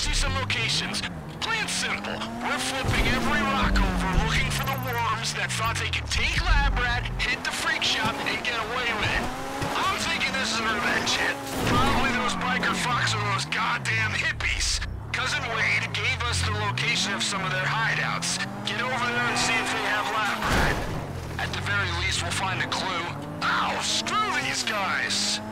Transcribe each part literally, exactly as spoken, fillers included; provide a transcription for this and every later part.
Text you some locations. Plain simple. We're flipping every rock over looking for the worms that thought they could take Lab Rat, hit the freak shop, and get away with it. I'm thinking this is a revenge hit. Probably those biker fucks or those goddamn hippies. Cousin Wade gave us the location of some of their hideouts. Get over there and see if they have Lab Rat. At the very least, we'll find a clue. Ow! Screw these guys!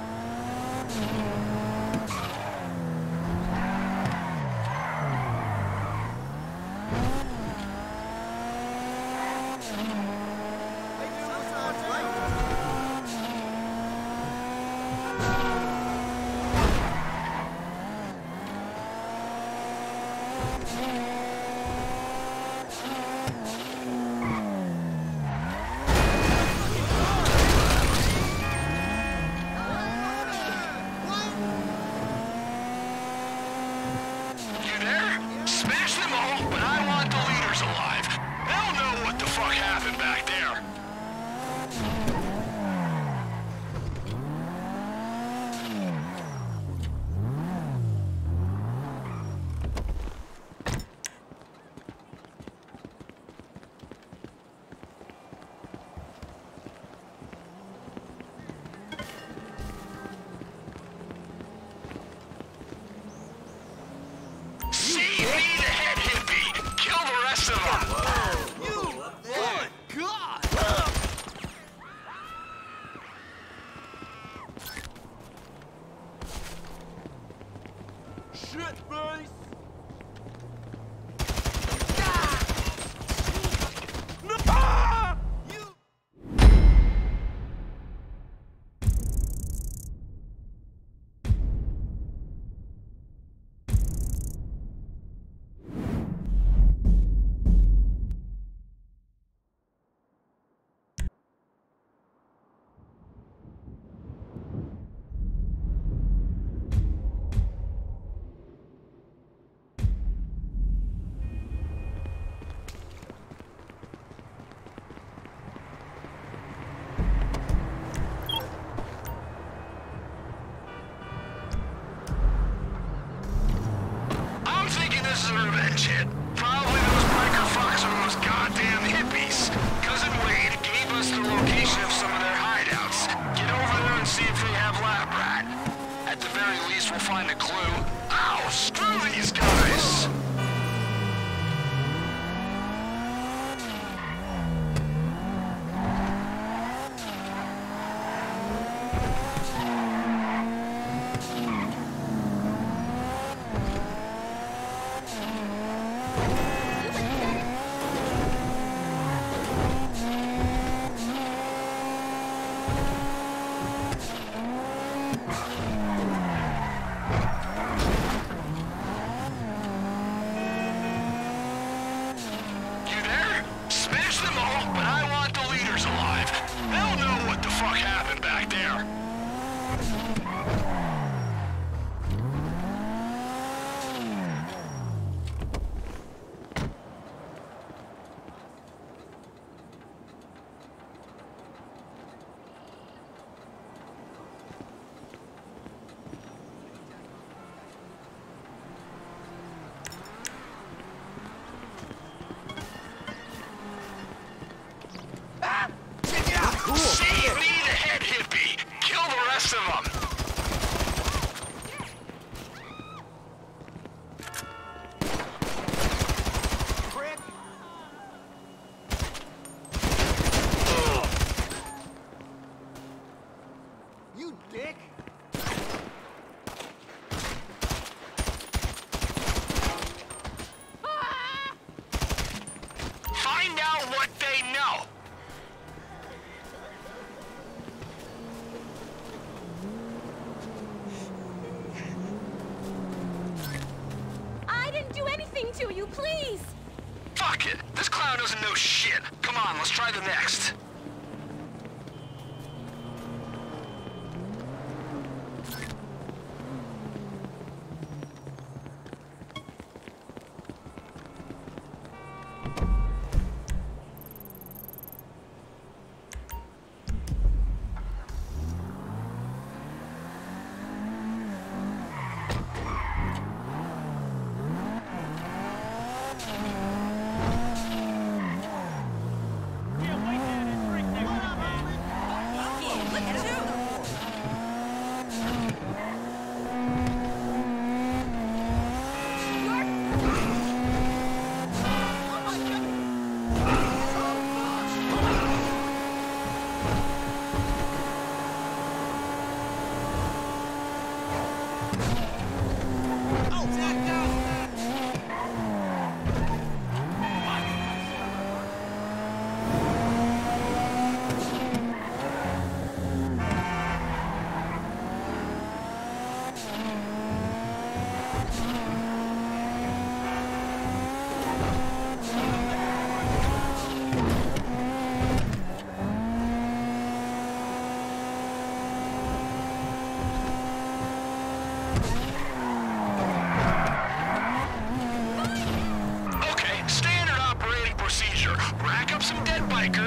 To you, please! Fuck it! This clown doesn't know shit! Come on, let's try the next!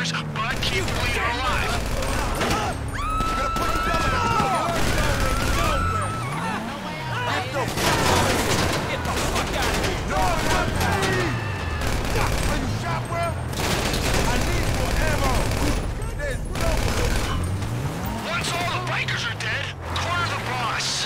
bikers, but keep the leader alive. Once all the bikers are dead, corner the boss.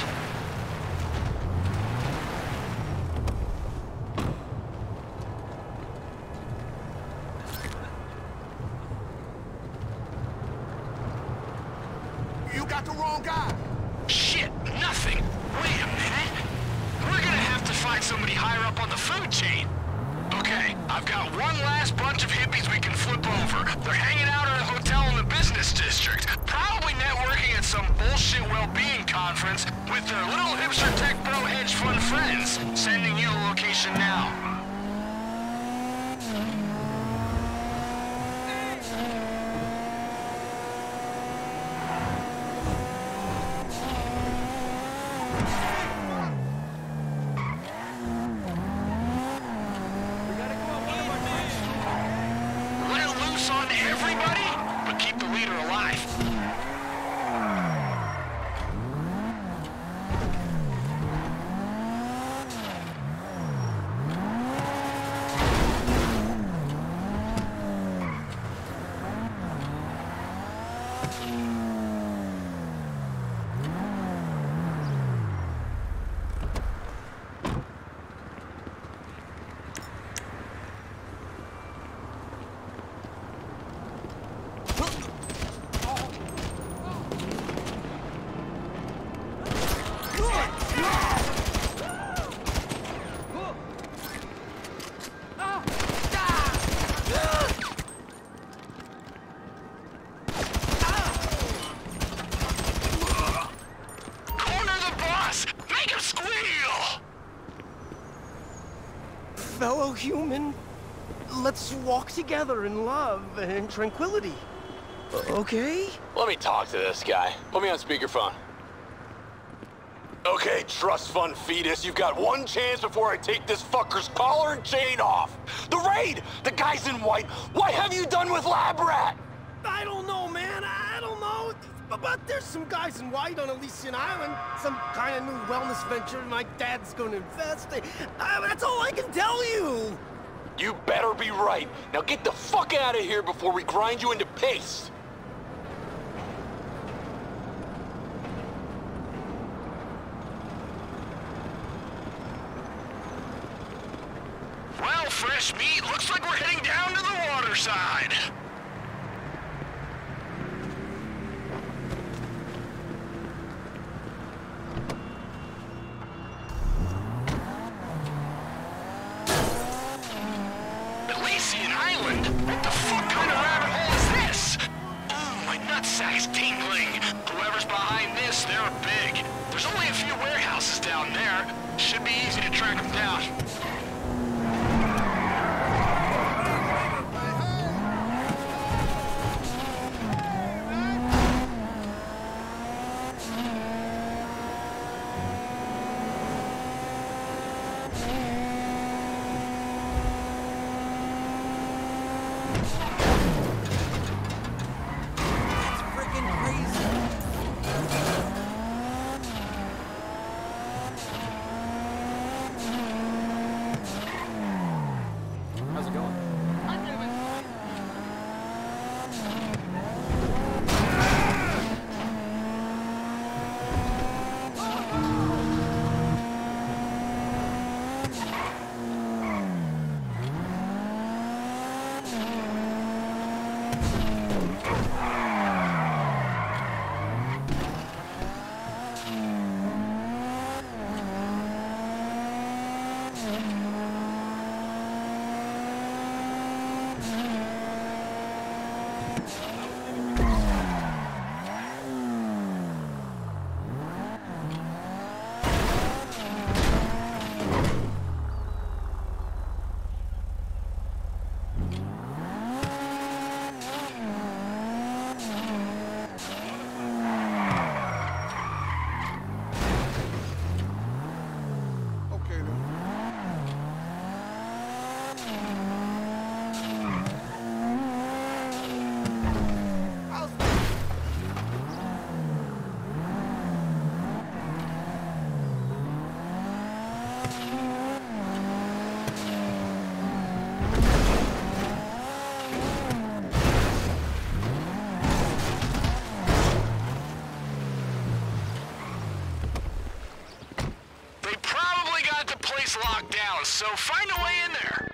You got the wrong guy. Shit, nothing. Wait a minute. We're gonna have to find somebody higher up on the food chain. Okay, I've got one last bunch of hippies we can flip over. They're hanging out at a hotel in the business district. Probably networking at some bullshit well-being conference with their little hipster tech bro hedge fund friends. Sending you the location now. On everybody, but keep the leader alive. Fellow human, let's walk together in love and tranquility. Okay? Let me talk to this guy. Put me on speakerphone. Okay, trust fund fetus, you've got one chance before I take this fucker's collar and chain off. The raid! The guy's in white. What have you done with Lab Rat? I don't know, man. I don't know. But there's some guys in white on Elysian Island. Some kind of new wellness venture my dad's gonna invest in. I, that's all I can tell you. You better be right. Now get the fuck out of here before we grind you into paste. Well, fresh meat, looks like we're heading down to the water side. Elysian Island? What the fuck kind of rabbit hole is this? Oh, my nutsack's tingling. Whoever's behind this, they're big. There's only a few warehouses down there. Should be easy to track them down. house, so find a way in there.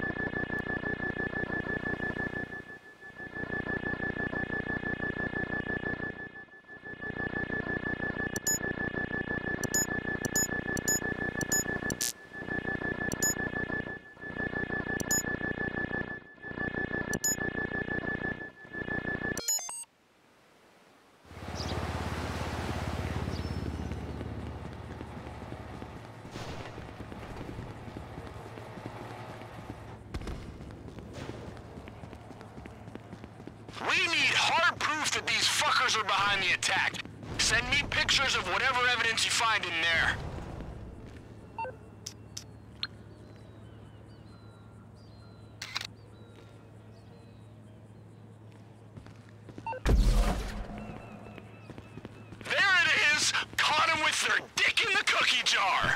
We need hard proof that these fuckers are behind the attack. Send me pictures of whatever evidence you find in there. There it is! Caught them with their dick in the cookie jar!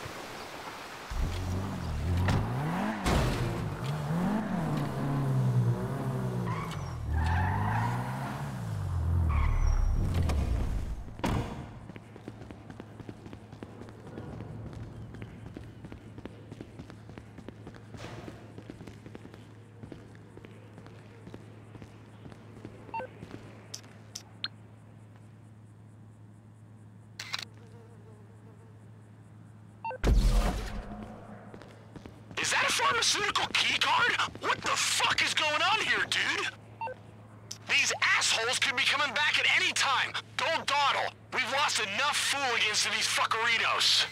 Is that a pharmaceutical keycard? What the fuck is going on here, dude? These assholes could be coming back at any time. Don't dawdle. We've lost enough fool against these fuckerinos.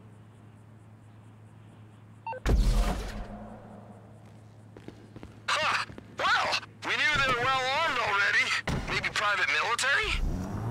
Huh. Well, we knew they were well armed already. Maybe private military?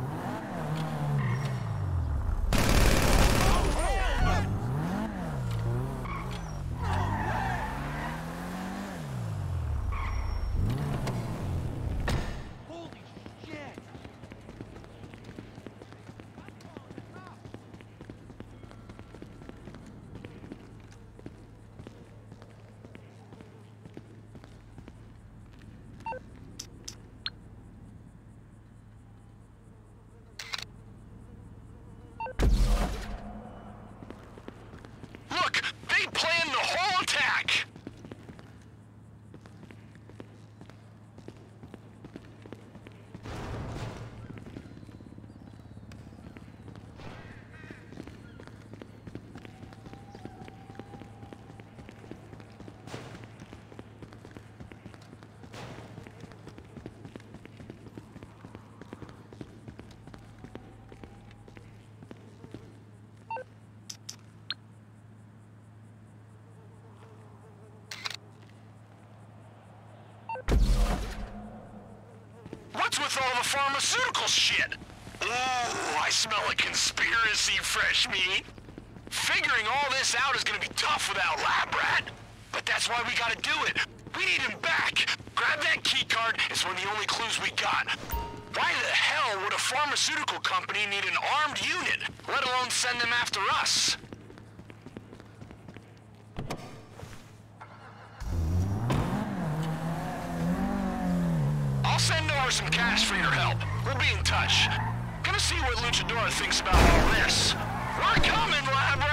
Look, they planned the whole attack! What's with all the pharmaceutical shit? Ooh, I smell a conspiracy, fresh meat. Figuring all this out is gonna be tough without Lab Rat. But that's why we gotta do it. We need him back. Grab that keycard, it's one of the only clues we got. Why the hell would a pharmaceutical company need an armed unit, let alone send them after us? I'll send over some cash for your help. We'll be in touch. Gonna see what Luchadora thinks about all this. We're coming, Lab